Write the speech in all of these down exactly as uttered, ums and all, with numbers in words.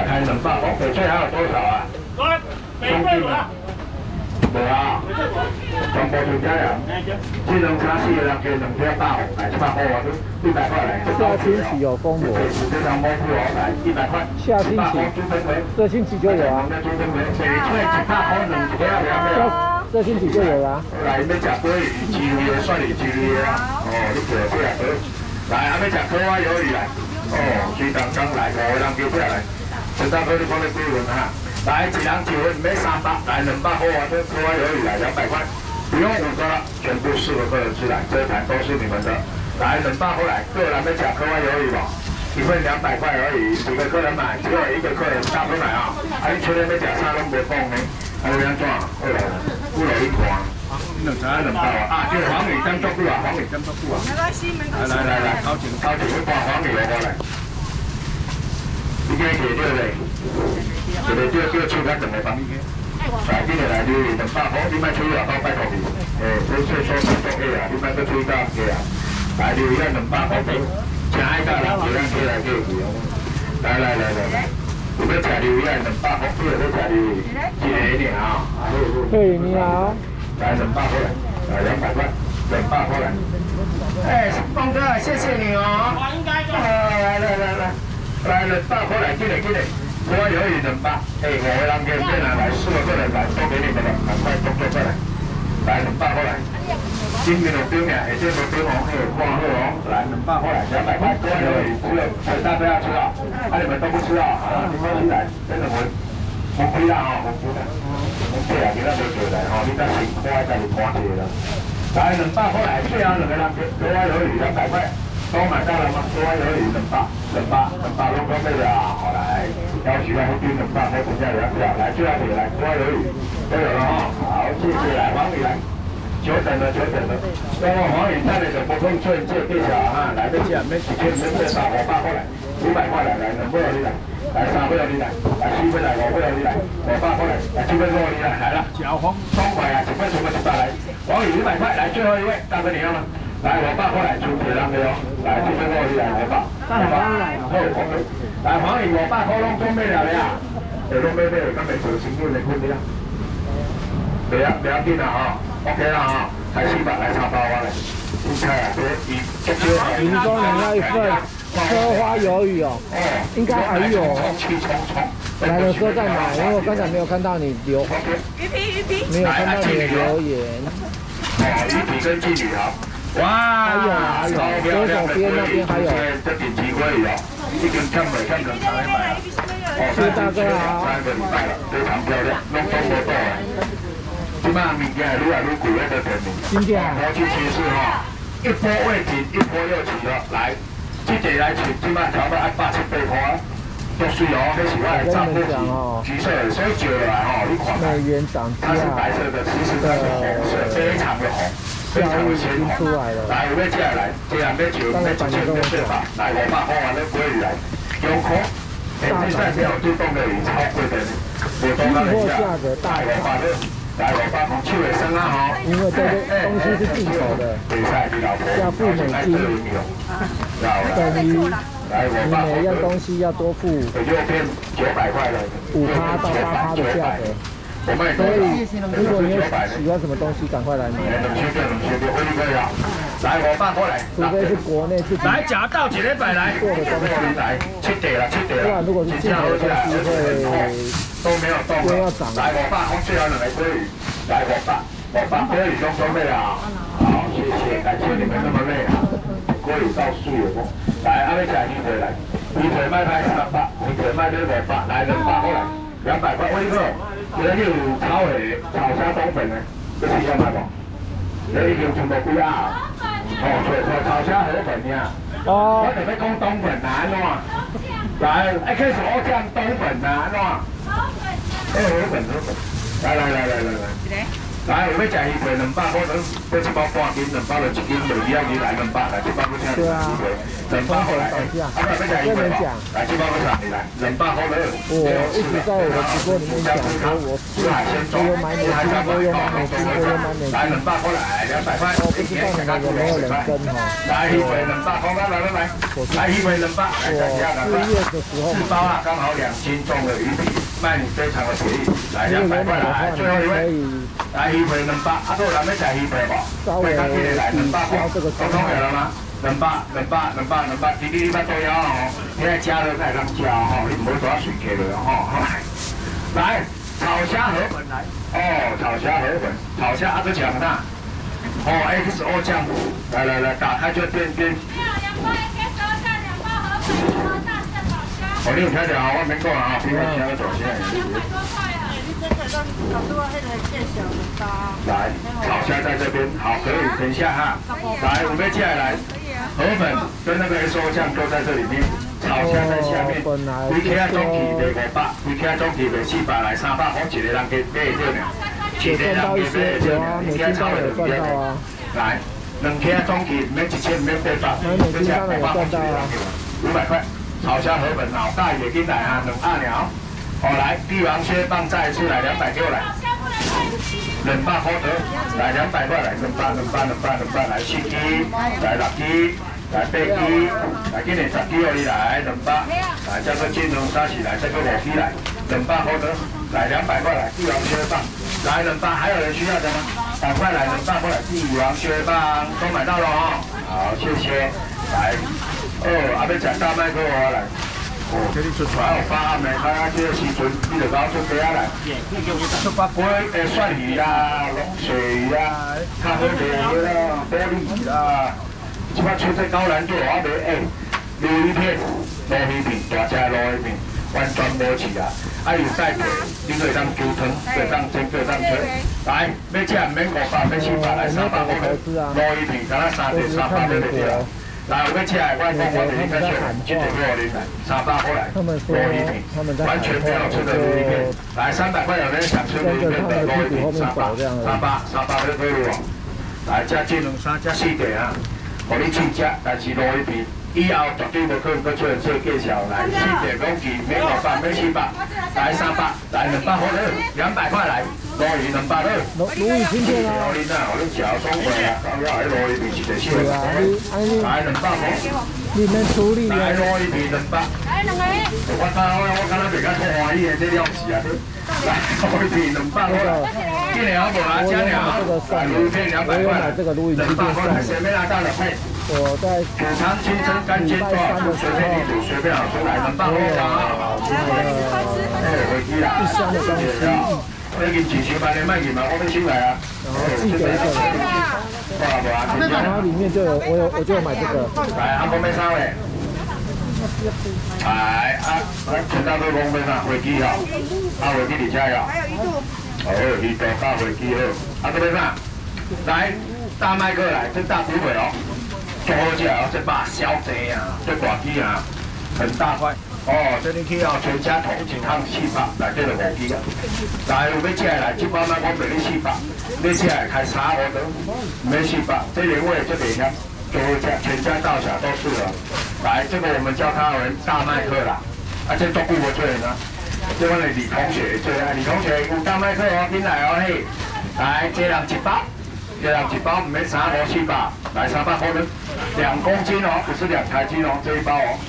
开冷霸，哦，翡翠还有多少啊？兄弟们。 无啊，全部出街啊！智能车四个人加两条大红，来一百块啊，一百块来。 下星期有公博。 这张毛布哦，来一百块。 下星期。这星期就有啊。 翡翠一百块两条，两条。 这星期就有啦。 来，要吃鲑鱼、鲫鱼的、蒜鱼、鲫鱼的啊。哦，你过来过来过。来，还要吃烤蛙鱿鱼来。哦，水当当来，五个人叫过来。陈大哥，你看你几份啊？ 来，一人九份，买三百，来两百块啊！这科蛙鱿鱼来两百块，不用五个了，全部四个客人吃来，这一盘都是你们的。来，两百块来，个人要吃科蛙鱿鱼吧，一份两百块而已，几个客人买，只有一个客人大份买啊！啊，你全天要吃啥拢袂讲呢？啊，你安怎？好啦，不容易看。两三两百啊！啊，这黄鱼等足久啊，黄鱼等足久啊。没关系，没关系。来来来来，掏钱掏钱，去看黄鱼来过来。你今日几多嘞？ 就你叫叫手较长的帮你去，来，今日来你两百块，你莫吹外口拜托你，诶，所所所所做个啊，你莫搁吹到个啊，来，你要两百块给，请爱家人就咱过来过去哦。来来来来来，有要吃榴莲两百块，你有要吃榴莲，一个尔啊。 嘿，你好。 来两百块来，来两百块，两百块来。哎，峰哥，谢谢你哦。我应该的。来来来来，来两百块来，进来进来。 我有一两百，哎，五个人给这来来，四个过来来，都给你们了，赶快动作过来，来两百过来。今天有冰面，下天有冰红，还有挂鹤哦，来两百过来，两百块，我有一只有陈大哥要吃啊，啊你们都不吃啊，啊你们起来，真的我我亏啦哈，我亏啦，我亏啊，今仔没过来哈，你再辛苦再来看一下啦。来两百过来，最后两个人给我有一两百块。 都买到了吗？多有一两百，两百，两百拢准备了，好来，要许愿会捐两百，我等下两票，来最后一来，多有一都有了哈，好，谢谢，来黄宇来，久等了，久等了，那么黄宇带来的不用劝借给小哈，来得及啊，没几千，没多少，我爸过来，五百块来，来两百你来，来三百你来，来四百来，五百你来，我爸过来，来七百多你来，来了，小黄双拐啊，几块什么几百来，黄宇五百块，来最后一位，大哥你要吗？ 来，我爸过来出铁人的哦，来这边过去来，我爸，我爸，好，我们来黄宇，我爸可拢准备了了呀，有拢准备了，今日做成本的困难，不要不要紧啦哈 ，OK 啦哈，开始吧，来插包啊来，青菜啊，这一这就您说你要一份车花鱿鱼哦，哦，应该还有，来的时候再买，因为我刚才没有看到你留， 鱼皮鱼皮， 没有看到你的留言， 哦，鱼皮跟鲫鱼啊。 哇！ 还有还有，左手边那边还有。 这顶级鲑鱼哦，已经欠未欠两三礼拜了。哦， 谢谢大哥好。 三个礼拜了，非常漂亮，拢都无到啊。即摆物件愈来愈贵，那个便宜。 真正。 国际趋势哈，一波未平，一波又起了。来，这个来取，即摆差不多爱八七八块，都是哦，那是我的账户橘色的，所以折来哈，你看。 美元涨价。 它是白色的，其实它是红色，非常的红。 非常的鲜红，来，有要这来，这样要求，要一千要对吧？来，我把喝完了鲑鱼来，有可，哎，这三条就冻的鱼超贵的，我都让人家，来，我把这，来，我把从秋尾生啊哈， 因为这个东西是进口的，要付美金，等于你每样东西要多付右边九百块了， 五趴到八趴的价格。 所以，如果你有喜欢什么东西，赶快来买。 来，我爸过来。 除非是国内自己来夹到几礼拜来做的东西，来七点了，七点了。 不然如果是进口的东西会都没有动了。 要涨。 来，我爸最后两个鲑鱼，来我爸，我爸鲑鱼都准备了。好，谢谢，感谢你们那么累啊。鲑鱼到数有不？来，阿妹起来鸡腿来，鸡腿卖卖三百，鸡腿卖六百八，来两百过来。 两百块，威哥，今日有炒虾、炒虾冬粉的，这是要卖不？这已经全部几啊？哦，炒炒炒虾河粉呀。哦。我特别讲冬粉啊，安怎？来，一开始我讲冬粉啊，安怎？河粉。哎，河粉河粉。来来来来来来。 来，有要食鱼皮两百块钱，要一包半斤，两包就一斤，就二啊二来两百，来一包要请你来鱼皮，两百块来。啊，不要食鱼皮无？来，一包要请你来，两百块来。 我一直在我的直播里面讲说，我是我有买美金，我有买美金，我有买美金。 来，两百块来，两百块。 我不知道你们有没有人跟哈？ 来，鱼皮两百块，来来来，来鱼皮两百，来再加两百。四包啊，刚好两斤重的鱼皮，卖你非常的便宜。来，两百块来，最后一位。来鱼皮两百，啊，都有人要食鱼皮无？快点进来，两百块，都通了了吗？两百，两百，两百，两百，弟弟你捌都要哦，你爱吃落才能吃吼，你唔好抓水客了吼。来，炒虾河粉来，哦，炒虾河粉，炒虾啊，这讲哪？哦 ，X O 酱，来来来，打开就变变。没有两包 X O 酱，两包河粉，一包大蒜炒虾。哦，你有听到啊？我没讲啊，平常吃的炒虾。两百多块啊！你这个让老师我那个变小的包。来，炒虾在这边，好，可以，等一下哈。来，我们接下来。河粉跟那个 S O 酱都在这里面，炒虾在下面。规克总起卖五百，规克总起卖四百，来三百块一个人给买得到呢。一个人给买得到呢，一克炒的不要呢。来，两克总起免一千，免八百，而且五百块一个人给五百块。炒虾河粉老大也进来啊，两阿鸟。哦，来，帝王蟹棒再一次来两百给我来。两百块得，来两百块来，两百两百两百两百来四支，来六支，来八支，来今年十支哦你来两百，来这个金龙沙士来这个五支来，两百块得，来两百块来帝王蟹棒，来两百还有人需要的吗？赶快来两百块来帝王蟹棒都买到了哦，好谢谢，来，哦阿要食大麦克我来。哦，这里出出来有发暗的，看下这个时阵，你就搞出鸡仔来，出八龟诶，蒜鱼啦、龙水鱼啦、咖啡鱼啦、玻璃鱼啦，即摆出这高难度，我卖诶，鲈鱼片、鲈鱼片，大只鲈鱼片，完全无饲啊！啊有带皮，你可以当猪汤，可以当蒸，可以当吹。来，要吃唔免五百，要四百，来三百块钱，鲈鱼片，敢若三只三百块就对了。来，我要吃的，我讲我哋应该选今天给我拎来，三百块来，鲈鱼片，完全没有吃的鲈鱼片。来，三百块有人想吃鲈鱼片的鲈鱼片，三百，三百，三百要退路哦。来，加金龙沙加四个啊，互你去吃，但是鲈鱼片以后绝对无可能搁出来做介绍。来，四个讲起，免五百，免四百，来三百，来两百块了，两百块来。鲈鱼两百了， 鲈鱼今天啊， 我恁啊，我恁食爽快啊，刚要来鲈鱼片一个小个，来两百块， 你们处理来鲈鱼片两百，来两个，我看我我看咱袂较欢喜的这了事啊，来鲈鱼片两百块，今年我无拿加了，来鲈鱼片两百块，两百块来前面拿到了配， 我在品尝清真干净多少度，随便你煮，随便好吃，来两百块啊，哎，回去啦， 一箱的东西。 我已经几千万的卖给嘛，我们新来啊。 然后寄给一个人。然后里面就有我有我就有买这个。 来，阿公买啥嘞？来，啊，来全家都讲买啥？飞机哦，啊飞机你加油。还有鱼肚。哦，鱼肚加飞机好。啊，这买啥？来，大麦克来，这大骨腿哦，多好吃哦，这把小贼啊，这大鸡啊，很大块。哦，这里去哦，全家桶一趟四百，来这个五支啊。来，有要吃的来，这包卖我卖你四百，你吃的开三五的，没四百，这原味这里呢，就会家全家大小都是了。来，这个我们叫它为大麦克啦，啊，这做顾我最呢，这我的李同学最爱，李同学有大麦克哦，进来哦嘿，来，这人一包，这人一包唔免三五四百，来三百块钱，两公斤哦，不是两台斤哦，这一包哦。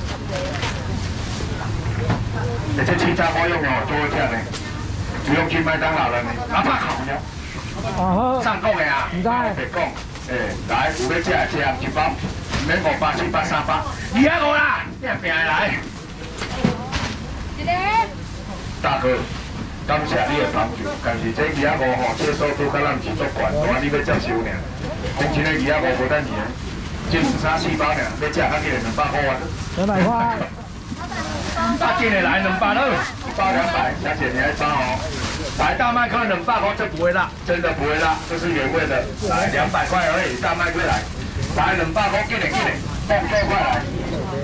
而且其他我用哦，做好吃呢，不用去麦当劳了呢，哪怕烤了。 啊哈。 上讲的啊， 唔知。 别讲，诶，来有要吃的吃一包，唔免五百、七百、三百，二百五啦，你也拼来。一个。大哥，感谢你的帮助，但是这二百五吼，这数拄甲咱是足悬，我你要接受呢。讲真的，二百五无等钱，这两三四包呢，要吃较几个两百块啊。 两百块。 大进的来两百二，包两百，小姐你还包哦。来大麦克两百块，这不会辣，真的不会辣，这是原味的。来两百块而已，大麦克来，来两百块，给你给你，放多块来。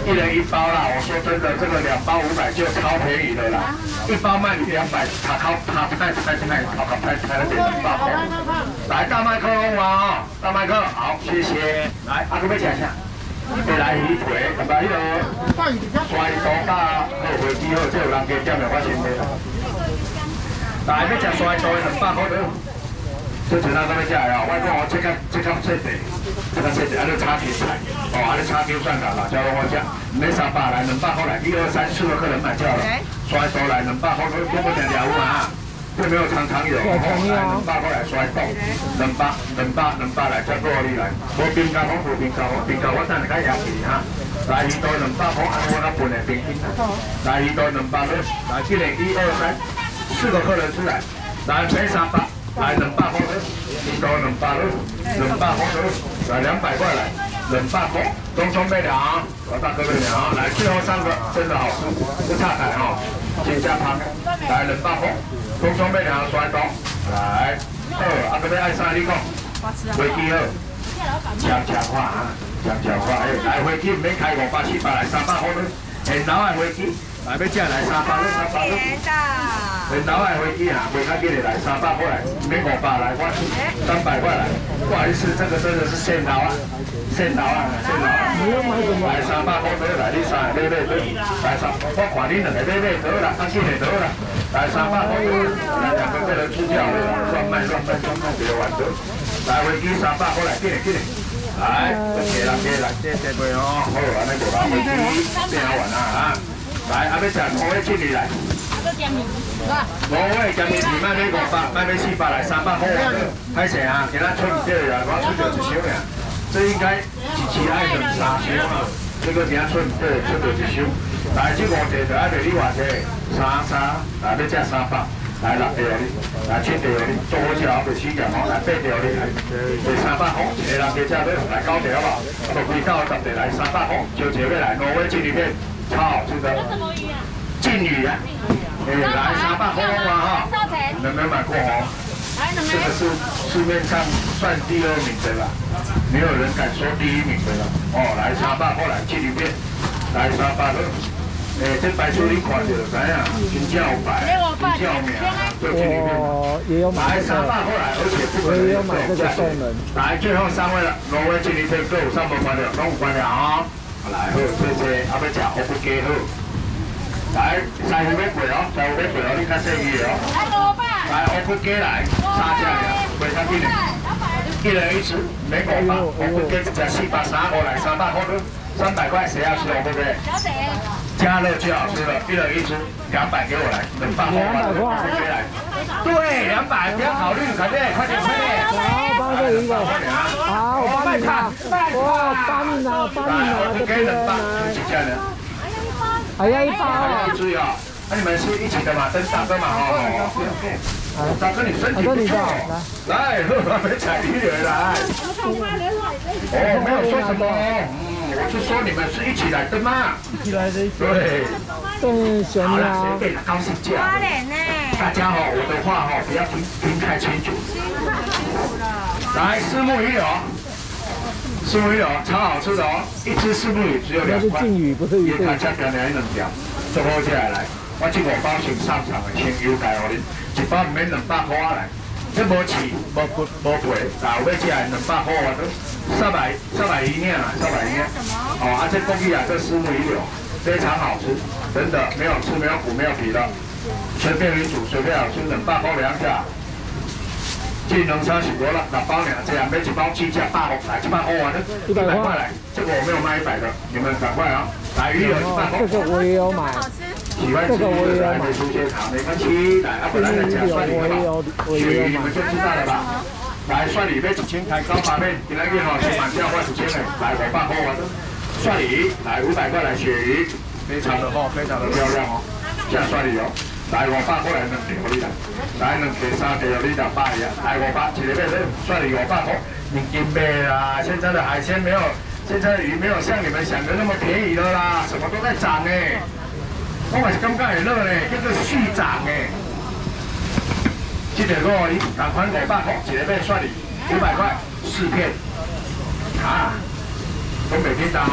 一人一包啦。我说真的，这个两包五百就超便宜的啦，一包卖你两百，他靠他太太太靠靠太太点两包。来大麦克龙王哦，大麦克好，谢谢。来，阿哥要吃啥？再来鱼腿，同埋迄个摔刀甲好飞机好，这有人加点的我先买啦。来，要吃摔刀的两百块了。 这全单都要食的哦，我讲我这个这个设备，这个设备安尼炒青菜，哦，安尼炒姜蒜头辣椒拢我食，唔免三百来，两百块来，一二三四个客人买叫了，摔刀来两百块，根本两条嘛，这没有常常有，哦，来两百块来摔刀，两百两百两百来，再过你来，无冰糕我无冰糕，冰糕我等下甲压去哈，来鱼刀两百块，安尼我较分的平均，来鱼刀两百块，来这个一二三，四个客人出来，来赔三百。 来两百块，一刀两百块，两百块，来两百块来，两百块，中中备粮，老大哥备粮，来最后三个真的好吃，不差台哈，先加汤，来两百块，中中备粮摔刀，来，好，阿哥要爱啥你讲，飞机好，强强化啊，强强化，哎，来飞机唔免开五百七百来三百块了，现老的飞机，来要食来三百了，三百了。 人老爱飞机啊，飞较紧的来三百块来，免五百来，我三百块来。不好意思，这个真的是现捞啊，现捞啊，现捞啊。来三百块得来，你三个买买得，来三，我看你两个买买得啦，啊几个得啦，来三百块，来两个被人出掉了，乱卖乱卖乱卖别玩得。来飞机三百块来，紧的紧的。来，给人给人谢谢贵哦，好，安尼就拿飞机变好玩啦啊。来，阿要食五个进里来。 五位江面皮卖买五百，卖买四百来三百块啊！歹势啊，今仔出唔对啊，我出着一箱呀。这应该一期爱两三箱啊，这个今仔出唔对，出着一箱。来，这五块就爱卖你偌济，三三，来要食三百，来六条哩，来七条哩，做好吃后袂死件哦，来八条哩，来卖三百块，一个人加食要来九条吧，十几到十条来三百块，就这个来，挪威金鱼片，超好吃的。金鱼啊！ 哎，来三百块嘛哈，有没有买过哦？这个是市面上算第二名的啦，没有人敢说第一名的了。哦，来三百块来纪录片，来三百块。哎，这摆出你看就知影，真正有摆，真正有名，做纪录片。来三百块来，而且不可能有价钱。来最后三位了，挪威纪录片各有三百块了，拢有关了啊。来好，谢谢，阿要吃好不鸡好。 来，三五要贵哦，三五要贵哦，你较细意哦。来五百。来，我不鸡来，三只尔，袂较紧的。一人一只，免五百，我不鸡一只四百三五来三百块了，三百块谁要吃我不鸡？小姐。加热最好吃了，一人一只，两百给我来，两百块，我不鸡来。对，两百，不要考虑，快点，快点，快点。 好，帮这一个。好，我帮你拿。哇，帮你拿，帮你拿这边来。 还要一包啊！ 注意啊！那你们是一起的嘛？跟大哥嘛，哦。大哥，你身体不错。来，没踩地雷来。哦，没有说什么。嗯，我是说你们是一起来的嘛？ 一起来的。 对。 嗯，行啊。 好了，谁给他高兴价？大家哈，我的话哈，不要听听太清楚。来，虱目鱼柳。 虱目鱼柳超好吃的哦，一只虱目鱼只有两块，也看价格两两条，做好起来来，我这五包先上场的，先优待互恁，一包唔免两百块来，这无刺无骨无皮，但有要吃的两百块我都三百三百一两啦，三百一两。哦，啊这公鸡啊，这虱目鱼柳非常好吃，真的没有刺没有骨没有皮的，随便你煮随便好吃，两百块两下。 这能三十多了，六包两这样，买一包七价八块，来一百块完了，一百块来，这个我没有卖一百的，你们赶快啊！来鱼有一百块， 这个我也有买， 喜欢吃的来没出现场没关系，来，啊不然来加蒜泥好不好？鳕鱼你们就知道了吧？来蒜泥要一千台高八面，今天哈先满价换五千的，来五百块完了，蒜泥来五百块来鳕鱼，非常的好，非常的漂亮哦，加蒜泥哦。 来五百块来两条你啦，来两条三条你就百呀，来五百，一个要算你五百块，你金贝啦，现在的海鲜没有，现在的鱼没有像你们想的那么便宜了啦，什么都在涨哎，我嘛是感觉会热呢，叫做续涨哎。这个个你同款五百块，一个要算你五百块四片，啊，都袂简单哦。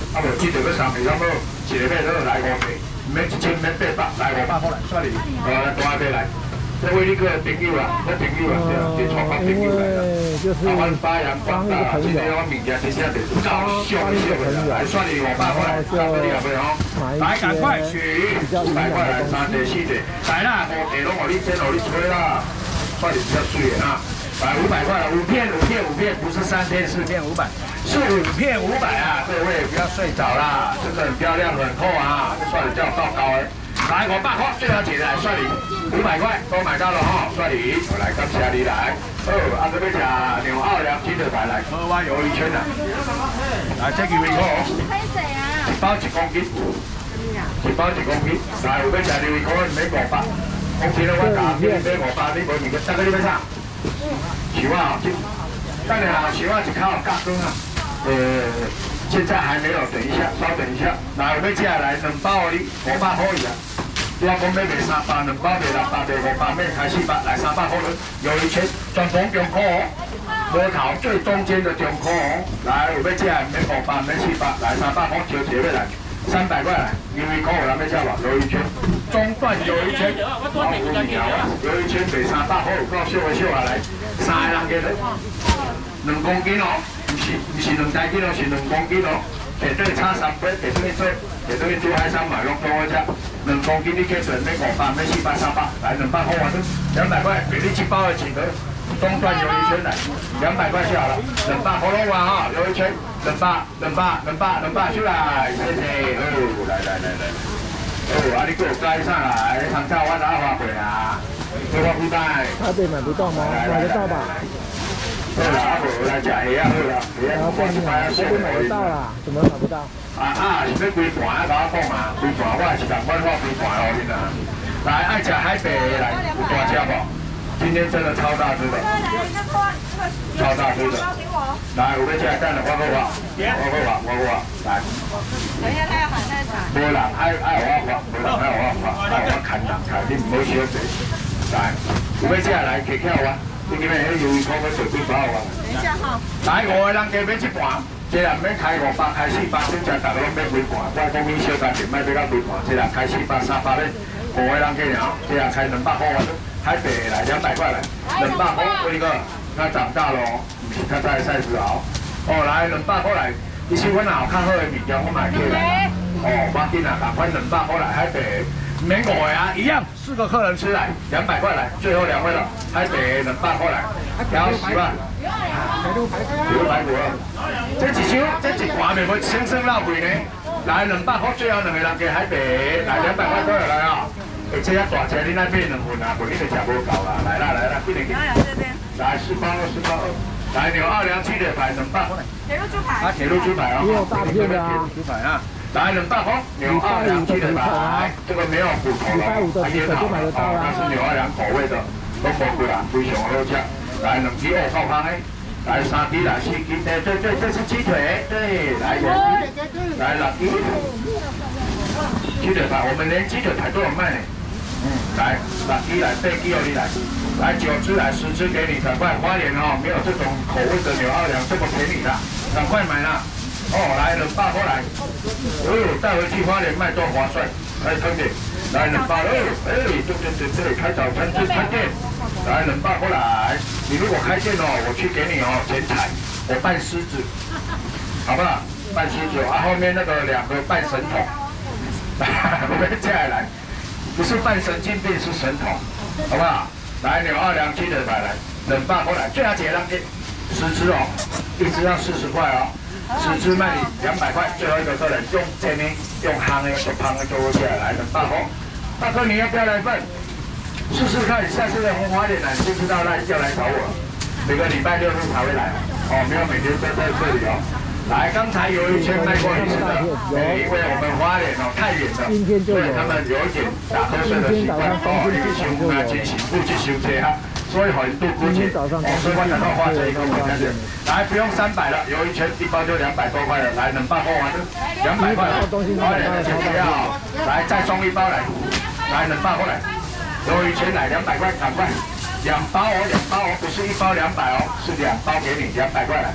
啊无记得要三片，差不多一个买都来五片，唔免一千，免八百，来五百块来，算你，呃，大买来。这位你个朋友啊，我朋友啊，对，就传我朋友来啦。台湾发扬光大，今天我物件真正是搞笑的笑的，来算你五百块来，三个你也袂吼，来赶快取五百块来，三个四个，来啦，五个拢互你煎，互你吹啦，算你比较水啊。来五百块了，五片五片五片，不是三片四片五百，是五片五百啊！各位不要睡着啦，这个很漂亮很厚啊，这算你叫高高的。来五百块，最好解的来算你五百块都买到了哈，算你我来感谢你来。哦，啊这边吃牛奥良鸡腿排来，喝完鱿鱼圈啦。来这几位好，一包一公斤，一包一公斤。来有要吃鱿鱼可能买五百，我今日我打你买五百，你无物件，大概你要啥？球啊，当然啦，球啊是靠加工啊。呃，现在还没有，等一下，稍等一下。来，我们接下来两包的五百块以啊。我讲要卖三百，两包卖六百，卖五百，卖开四百，来三百块了。有一圈全部中科哦，摸头最中间的中科哦。来，我们接下来卖五百，卖四百，来三百块，求姐妹来。三百块来，鱿鱼壳有人要吃无？鱿鱼圈，中段鱿鱼圈，好五条啊！鱿鱼圈卖三百块，有够俗的俗下来，三个人加咧，两公斤哦，唔是唔是两大斤哦，是两公斤哦，绝对差三倍，绝对做，绝对做海参买拢多我吃，两公斤你计算要五百，要四百、三百，来两百块完了，两百块给你一包的几盒。中段鱿鱼圈来，两百块就好了，两百喉咙丸哈，鱿鱼圈，两百，两百，两百，两百出来，谢谢，哦，来来来来，哦，啊你给我盖上来，长照我打花回啊，给我布袋。 台北买不到吗？买得到吧？ 好啦，啊无来吃虾啊，好啦，虾我是买啊， 台北买得到啦，怎么买不到？ 啊啊，是要规盘啊，甲我讲啊，规盘我是共款我规盘哦，你呐，来爱吃海北的来，有大只无？今天真的超大只的，超大只的。来，有要吃蛋的，我给我，我给我，我给我，来。等一下，他要喊那场。无人爱爱我发，无人爱我发，爱我砍人砍，你唔好小嘴。来，有要吃来客巧啊，你今日迄鱿鱼壳要做几包啊？等一下哈。来，五个人加买一盘，一人免开五百，开四百，你吃大家拢买几盘？我讲你小家庭买买到几盘？一人开四百、三百咧，五个人加了，一人开两百块完了。台北来两百块来，两百块这个它长大了哦，不是它在赛事哦。哦，来两百块来，你喜欢哪有较好的物件我买起来。哦，我紧啊，赶快两百块来台北，免五个啊，一样四个客人吃来，两百块来，最后两位了，台北两百块来，要十万。牛排骨，这一箱这一盘袂会生生老贵呢。来两百块，最后两个人给台北，来两百块过来啊。哎，这遐大车，你那买两份啊，不然你就吃不够啦。来啦来啦，快点给。来四包二，四包二。来牛奥良鸡腿排两百块。铁路猪排。啊，铁路猪排哦。 也有大片的啊。 猪排啊。来两百块，牛奥良鸡腿排，这个没有骨头了，还腌好了，哦，那是牛奥良口味的，都无贵啦，非常好吃。来两支二套汤诶，来三支来四支，对对对，这是鸡腿，对，来五支，来六支。鸡腿排，我们连鸡腿排都有卖呢。嗯，来，六支来，八支哦，你来，来九支来，十支给你，赶快花莲哦，没有这种口味的牛奥良这么便宜的，赶快买啦！哦，来两百块来，哦，带回去花莲卖多划算，来汤点，来两百哦，哎，对对对，这里开早餐就开店，来两百块来，你如果开店哦，我去给你哦剪彩，我扮狮子，好不好？扮狮子，啊后面那个两个扮神童。我们接下来不是扮神经病，是神童，好不好？来牛奥良鸡腿排来，两百块来，最好几个人给十只哦，一只要四十块哦，十只卖你两百块，最后一个客人用这呢，用夯的，用夯的做起来，来两百块。大哥你要不要来份？试试看，下次的红花脸呢，就知道来要来找我，每个礼拜六日才会来哦，没有每天都在这里哦。来，刚才有一圈卖过一次的，因为我们花莲哦太远了，所以他们有一点打瞌睡的习惯，哦，一个休啊，进行不去休息哈，所以很多估计，哦，所以我想到花这一个我在这，来不用三百了，有一圈一包就两百多块了，来两包货完了，两百块了，花莲的钱不要，来再送一包来，来两包过来，有一圈来两百块，赶快，两包哦，两包哦，不是一包两百哦，是两包给你两百块来。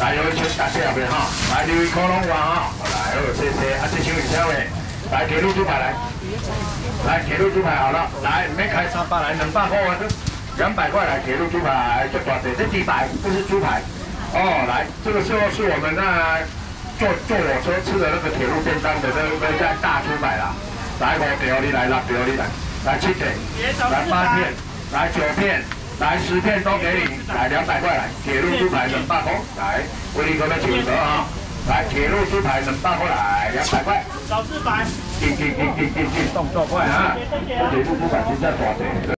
来，有请大家边哈，来留一颗龙王哈，来，好，谢谢，啊，这请问下位，来铁路猪排来，来铁路猪排好了，来，没开三百来，两百块啊，两百块来铁路猪排，这多少？这鸡排，这是猪排。哦，来，这个时候是我们那坐坐火车吃的那个铁路便当的那个在大猪排啦。来五条你来，六条你来，来七条，来八片，来九片。 来十片都给你，来两百块来，铁路猪排两百块，来，威力哥的九折啊，来铁路猪排两百块来，两百块，小四百，进进进进进进，动作快啊，铁路猪排真正大只。